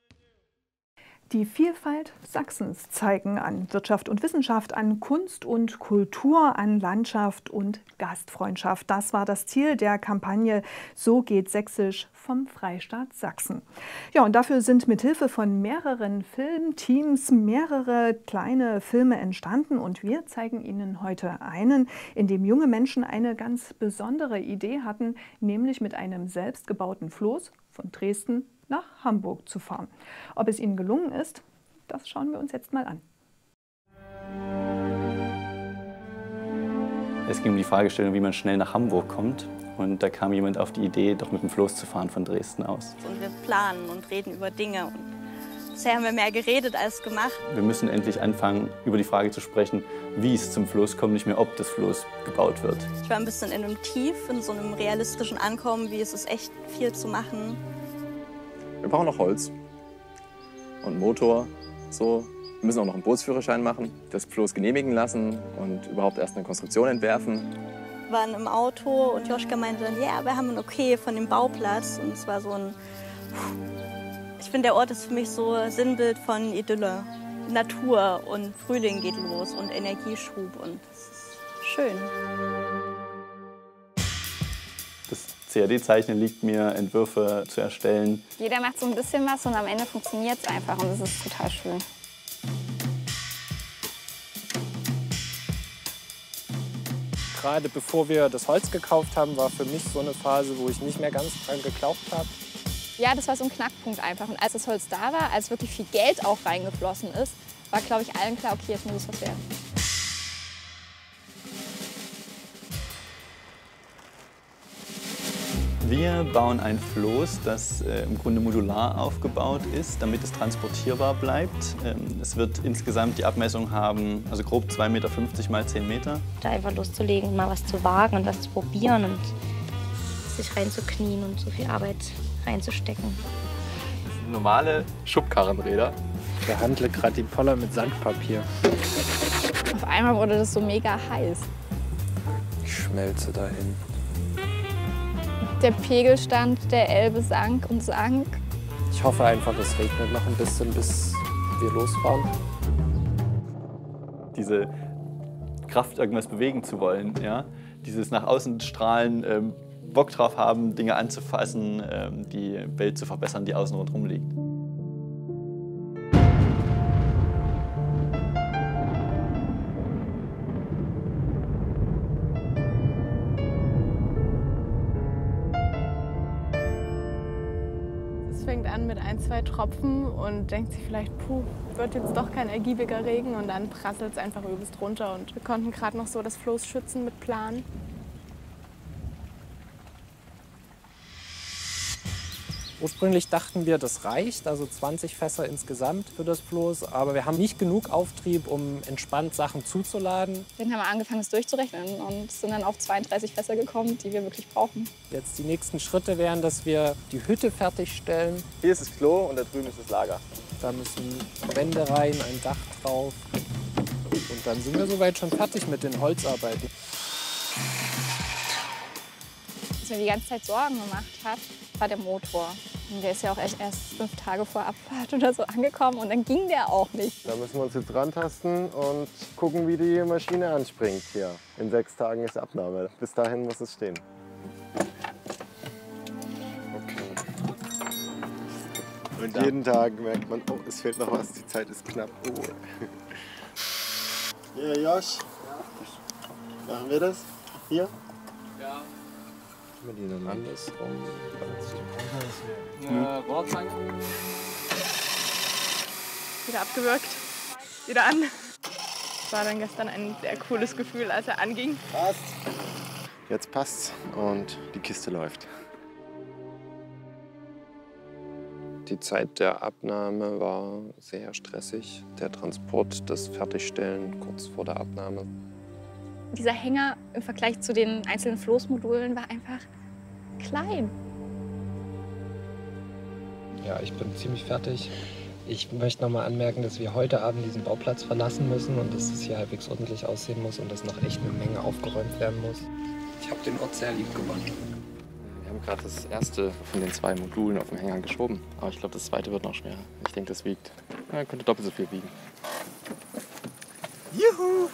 Die Vielfalt Sachsens zeigen an Wirtschaft und Wissenschaft, an Kunst und Kultur, an Landschaft und Gastfreundschaft. Das war das Ziel der Kampagne So geht Sächsisch vom Freistaat Sachsen. Ja, und dafür sind mithilfe von mehreren Filmteams mehrere kleine Filme entstanden und wir zeigen Ihnen heute einen, in dem junge Menschen eine ganz besondere Idee hatten, nämlich mit einem selbstgebauten Floß von Dresden nach Hamburg zu fahren. Ob es ihnen gelungen ist, das schauen wir uns jetzt mal an. Es ging um die Fragestellung, wie man schnell nach Hamburg kommt. Und da kam jemand auf die Idee, doch mit dem Floß zu fahren von Dresden aus. Und wir planen und reden über Dinge. Und bisher haben wir mehr geredet als gemacht. Wir müssen endlich anfangen, über die Frage zu sprechen, wie es zum Floß kommt, nicht mehr ob das Floß gebaut wird. Ich war ein bisschen in einem Tief, in so einem realistischen Ankommen, wie es ist echt viel zu machen. Wir brauchen noch Holz und Motor. So. Wir müssen auch noch einen Bootsführerschein machen, das Floß genehmigen lassen und überhaupt erst eine Konstruktion entwerfen. Wir waren im Auto und Joschka meinte dann, ja, wir haben ein Okay von dem Bauplatz. Und es war so ein... Ich finde, der Ort ist für mich so Sinnbild von Idylle. Natur und Frühling geht los und Energieschub und das ist schön. Das CAD-Zeichnen liegt mir, Entwürfe zu erstellen. Jeder macht so ein bisschen was und am Ende funktioniert es einfach und das ist total schön. Gerade bevor wir das Holz gekauft haben, war für mich so eine Phase, wo ich nicht mehr ganz dran geglaubt habe. Ja, das war so ein Knackpunkt einfach. Und als das Holz da war, als wirklich viel Geld auch reingeflossen ist, war, glaube ich, allen klar, okay, jetzt muss es was werden. Wir bauen ein Floß, das im Grunde modular aufgebaut ist, damit es transportierbar bleibt. Es wird insgesamt die Abmessung haben, also grob 2,50 Meter mal 10 Meter. Da einfach loszulegen, mal was zu wagen und was zu probieren und sich reinzuknien und so viel Arbeit reinzustecken. Das sind normale Schubkarrenräder. Ich behandle gerade die Poller mit Sandpapier. Auf einmal wurde das so mega heiß. Ich schmelze dahin. Der Pegelstand der Elbe sank und sank. Ich hoffe einfach, es regnet noch ein bisschen, bis wir losfahren. Diese Kraft, irgendwas bewegen zu wollen, ja? Dieses nach außen strahlen, Bock drauf haben, Dinge anzufassen, die Welt zu verbessern, die außen rundherum liegt. Es fängt an mit 1, 2 Tropfen und denkt sich vielleicht, puh, wird jetzt doch kein ergiebiger Regen, und dann prasselt es einfach übelst runter. Und wir konnten gerade noch so das Floß schützen mit Plan. Ursprünglich dachten wir, das reicht, also 20 Fässer insgesamt für das Floß. Aber wir haben nicht genug Auftrieb, um entspannt Sachen zuzuladen. Dann haben wir angefangen, es durchzurechnen und sind dann auf 32 Fässer gekommen, die wir wirklich brauchen. Jetzt die nächsten Schritte wären, dass wir die Hütte fertigstellen. Hier ist das Klo und da drüben ist das Lager. Da müssen Wände rein, ein Dach drauf. Und dann sind wir soweit schon fertig mit den Holzarbeiten. Was mir die ganze Zeit Sorgen gemacht hat, war der Motor. Und der ist ja auch echt erst 5 Tage vor Abfahrt oder so angekommen und dann ging der auch nicht. Da müssen wir uns jetzt rantasten und gucken, wie die Maschine anspringt hier. In 6 Tagen ist Abnahme. Bis dahin muss es stehen. Okay. Und jeden Tag merkt man, oh, es fehlt noch was, die Zeit ist knapp. Oh. Ja, Josh. Machen wir das? Hier? Ja. Wir die dann andersrum. Rohrzange. Wieder abgewürgt, wieder an. Das war dann gestern ein sehr cooles Gefühl, als er anging. Passt. Jetzt passt's und die Kiste läuft. Die Zeit der Abnahme war sehr stressig. Der Transport, das Fertigstellen kurz vor der Abnahme. Dieser Hänger im Vergleich zu den einzelnen Floßmodulen war einfach klein. Ja, ich bin ziemlich fertig. Ich möchte noch mal anmerken, dass wir heute Abend diesen Bauplatz verlassen müssen und dass es hier halbwegs ordentlich aussehen muss und dass noch echt eine Menge aufgeräumt werden muss. Ich habe den Ort sehr lieb gewonnen. Wir haben gerade das erste von den 2 Modulen auf den Hänger geschoben. Aber ich glaube, das zweite wird noch schwerer. Ich denke, das wiegt, könnte doppelt so viel wiegen. Juhu!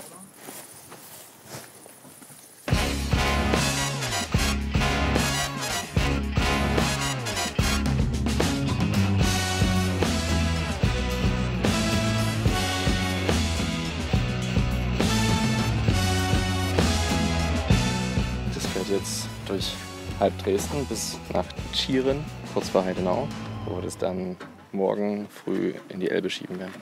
Jetzt durch halb Dresden bis nach Tschirien, kurz vor Heidenau, wo wir das dann morgen früh in die Elbe schieben werden.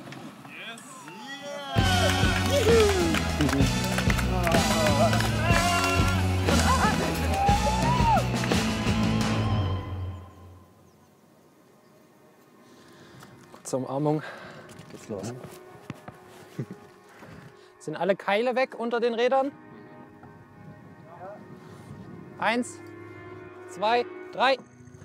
Kurze Umarmung. Geht's los. Sind alle Keile weg unter den Rädern? 1, 2, 3.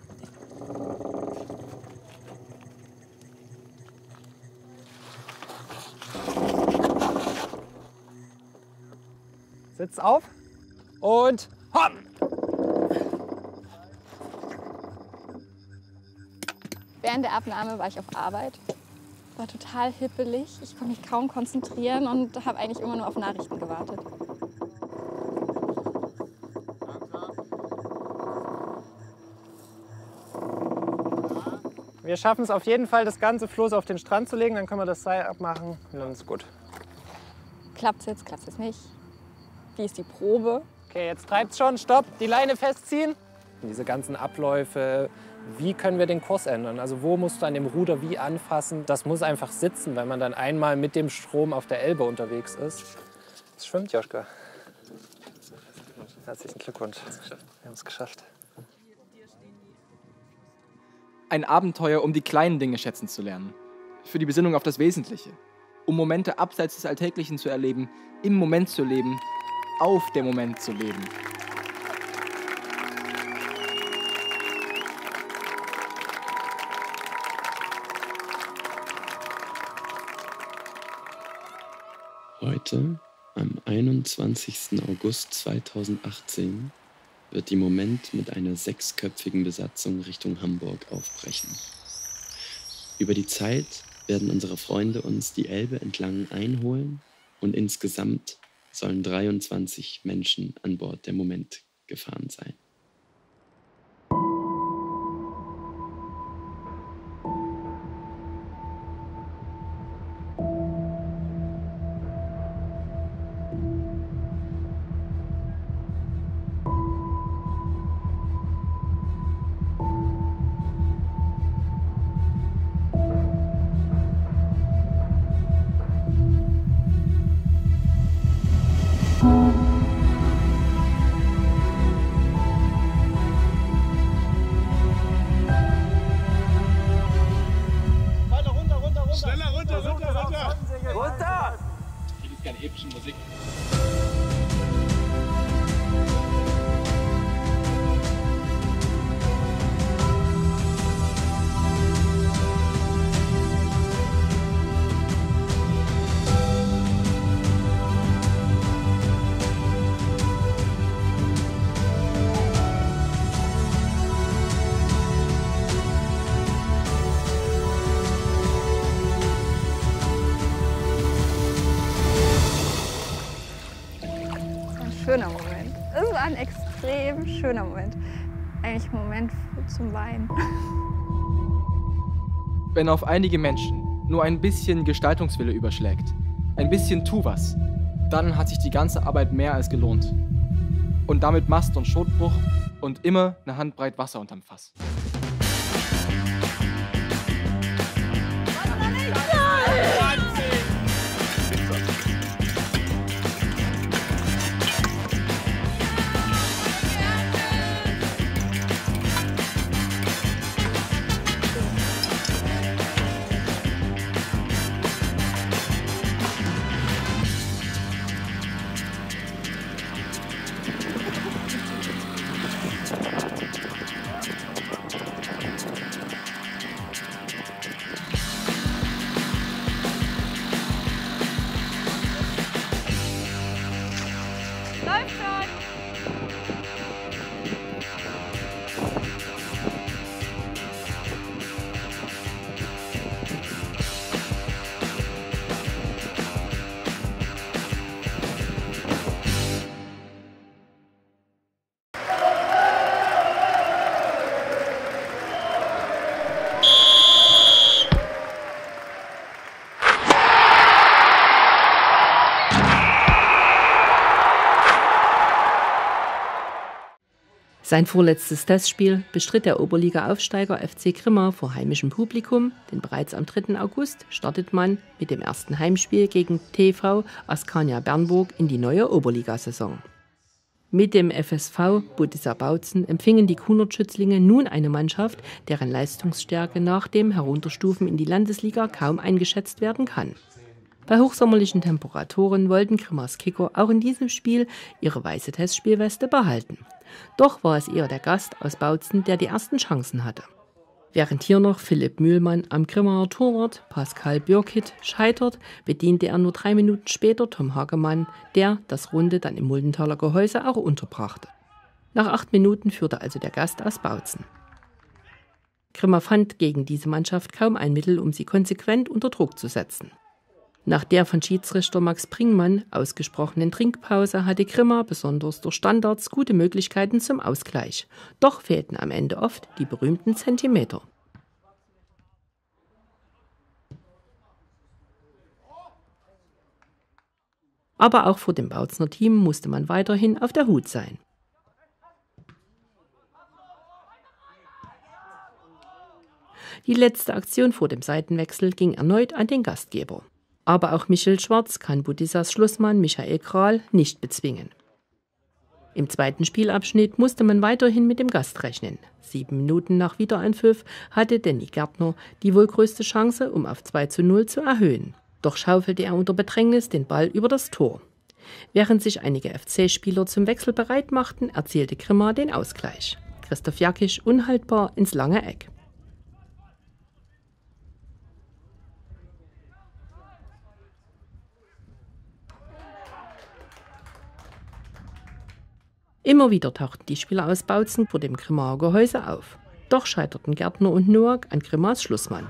Sitz auf und hopp! Während der Abnahme war ich auf Arbeit. War total hippelig. Ich konnte mich kaum konzentrieren und habe eigentlich immer nur auf Nachrichten gewartet. Wir schaffen es auf jeden Fall, das ganze Floß auf den Strand zu legen. Dann können wir das Seil abmachen und dann ist gut. Klappt's jetzt nicht? Wie ist die Probe? Okay, jetzt treibt's schon. Stopp, die Leine festziehen. Diese ganzen Abläufe, wie können wir den Kurs ändern? Also wo musst du an dem Ruder wie anfassen? Das muss einfach sitzen, wenn man dann einmal mit dem Strom auf der Elbe unterwegs ist. Es schwimmt, Joschka. Herzlichen Glückwunsch. Wir haben es geschafft. Ein Abenteuer, um die kleinen Dinge schätzen zu lernen. Für die Besinnung auf das Wesentliche. Um Momente abseits des Alltäglichen zu erleben, im Moment zu leben, auf dem Moment zu leben. Heute, am 21. August 2018, wird die Moment mit einer 6-köpfigen Besatzung Richtung Hamburg aufbrechen. Über die Zeit werden unsere Freunde uns die Elbe entlang einholen und insgesamt sollen 23 Menschen an Bord der Moment gefahren sein. Epische Musik. Schöner Moment. Es war ein extrem schöner Moment. Eigentlich ein Moment zum Weinen. Wenn auf einige Menschen nur ein bisschen Gestaltungswille überschlägt, ein bisschen tu was, dann hat sich die ganze Arbeit mehr als gelohnt. Und damit Mast- und Schotbruch und immer eine Handbreit Wasser unterm Fass. Sein vorletztes Testspiel bestritt der Oberliga-Aufsteiger FC Grimma vor heimischem Publikum, denn bereits am 3. August startet man mit dem ersten Heimspiel gegen TV Askania Bernburg in die neue Oberligasaison. Mit dem FSV Budisa Bautzen empfingen die Kunert-Schützlinge nun eine Mannschaft, deren Leistungsstärke nach dem Herunterstufen in die Landesliga kaum eingeschätzt werden kann. Bei hochsommerlichen Temperaturen wollten Grimmas Kicker auch in diesem Spiel ihre weiße Testspielweste behalten. Doch war es eher der Gast aus Bautzen, der die ersten Chancen hatte. Während hier noch Philipp Mühlmann am Grimmaer Torwart Pascal Björkit scheitert, bediente er nur 3 Minuten später Tom Hagemann, der das Runde dann im Muldenthaler Gehäuse auch unterbrachte. Nach 8 Minuten führte also der Gast aus Bautzen. Grimma fand gegen diese Mannschaft kaum ein Mittel, um sie konsequent unter Druck zu setzen. Nach der von Schiedsrichter Max Bringmann ausgesprochenen Trinkpause hatte Grimma besonders durch Standards gute Möglichkeiten zum Ausgleich. Doch fehlten am Ende oft die berühmten Zentimeter. Aber auch vor dem Bautzener Team musste man weiterhin auf der Hut sein. Die letzte Aktion vor dem Seitenwechsel ging erneut an den Gastgeber. Aber auch Michel Schwarz kann Budisas Schlussmann Michael Kral nicht bezwingen. Im zweiten Spielabschnitt musste man weiterhin mit dem Gast rechnen. 7 Minuten nach Wiederanpfiff hatte Danny Gärtner die wohl größte Chance, um auf 2:0 zu erhöhen. Doch schaufelte er unter Bedrängnis den Ball über das Tor. Während sich einige FC-Spieler zum Wechsel bereit machten, erzielte Grimma den Ausgleich. Christoph Jakisch unhaltbar ins lange Eck. Immer wieder tauchten die Spieler aus Bautzen vor dem Grimmaer Gehäuse auf. Doch scheiterten Gärtner und Noack an Grimmas Schlussmann.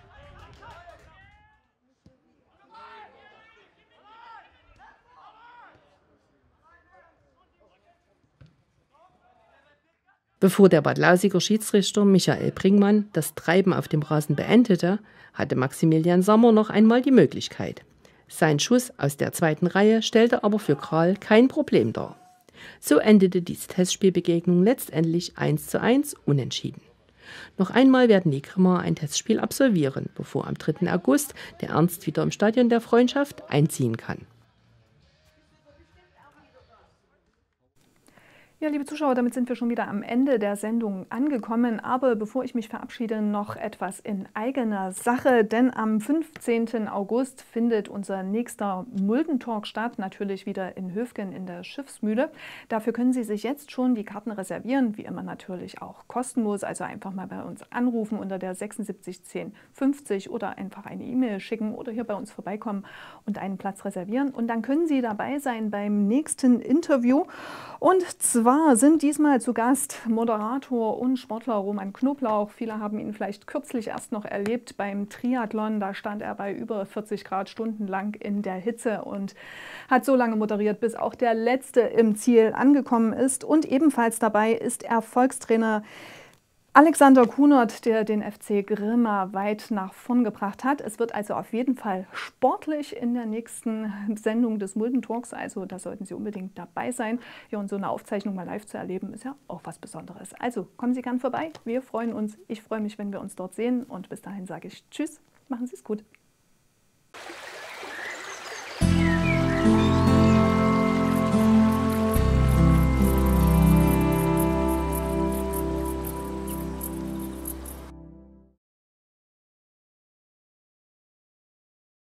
Bevor der Bad Lausiger Schiedsrichter Michael Bringmann das Treiben auf dem Rasen beendete, hatte Maximilian Sammer noch einmal die Möglichkeit. Sein Schuss aus der zweiten Reihe stellte aber für Kral kein Problem dar. So endete diese Testspielbegegnung letztendlich 1:1 unentschieden. Noch einmal werden die Grimmaer ein Testspiel absolvieren, bevor am 3. August der Ernst wieder im Stadion der Freundschaft einziehen kann. Ja, liebe Zuschauer, damit sind wir schon wieder am Ende der Sendung angekommen. Aber bevor ich mich verabschiede, noch etwas in eigener Sache. Denn am 15. August findet unser nächster Muldentalk statt, natürlich wieder in Höfgen in der Schiffsmühle. Dafür können Sie sich jetzt schon die Karten reservieren, wie immer natürlich auch kostenlos. Also einfach mal bei uns anrufen unter der 76 10 50 oder einfach eine E-Mail schicken oder hier bei uns vorbeikommen und einen Platz reservieren. Und dann können Sie dabei sein beim nächsten Interview. Und zwar sind diesmal zu Gast Moderator und Sportler Roman Knoblauch. Viele haben ihn vielleicht kürzlich erst noch erlebt beim Triathlon. Da stand er bei über 40 Grad stundenlang in der Hitze und hat so lange moderiert, bis auch der Letzte im Ziel angekommen ist. Und ebenfalls dabei ist Erfolgstrainer Alexander Kunert, der den FC Grimma weit nach vorn gebracht hat. Es wird also auf jeden Fall sportlich in der nächsten Sendung des Muldentalks. Also da sollten Sie unbedingt dabei sein. Ja, und so eine Aufzeichnung mal live zu erleben, ist ja auch was Besonderes. Also kommen Sie gern vorbei. Wir freuen uns. Ich freue mich, wenn wir uns dort sehen. Und bis dahin sage ich Tschüss. Machen Sie es gut.